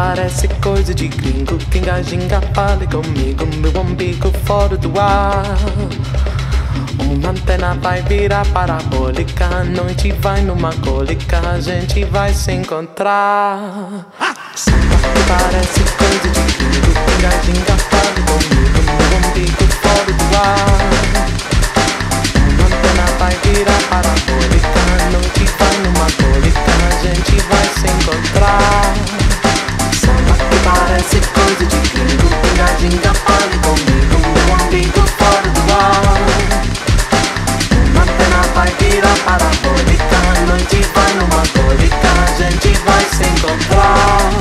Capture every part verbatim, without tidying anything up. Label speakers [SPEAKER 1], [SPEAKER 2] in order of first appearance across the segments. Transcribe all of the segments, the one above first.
[SPEAKER 1] parece coisa de gringo. Ginga, ginga, fale comigo. Meu umbigo fora do ar. Uma antena vai virar parabólica. A noite vai numa cólica. A gente vai se encontrar. Samba que parece coisa de gringo. Ginga, ginga, fale comigo. Meu umbigo fora do ar. Uma antena vai virar parabólica. A noite vai numa cólica. A gente vai se encontrar. Samba que parece coisa de gringo. Ginga, ginga, fale comigo. Meu umbigo fora do ar. Uma antena vai virar parabólica. A noite vai numa cólica. A gente vai se encontrar.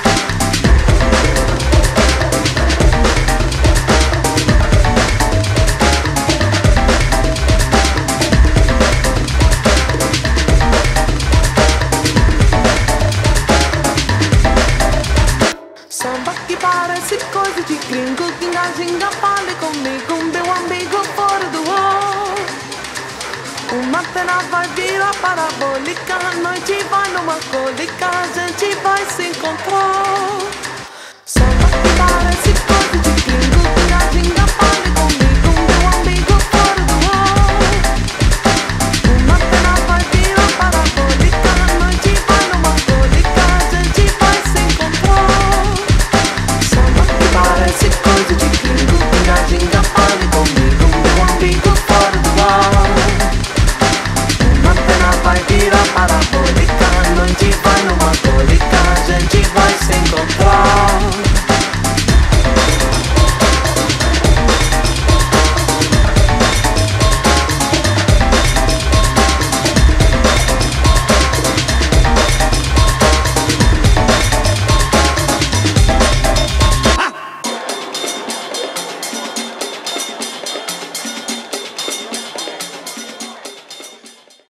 [SPEAKER 1] Samba que parece coisa de gringo. Ginga, ginga, fale comigo. Meu amigo fora do ar. Uma antena vai virar parabólica. A noite vai numa cólica. A gente vai se encontrar.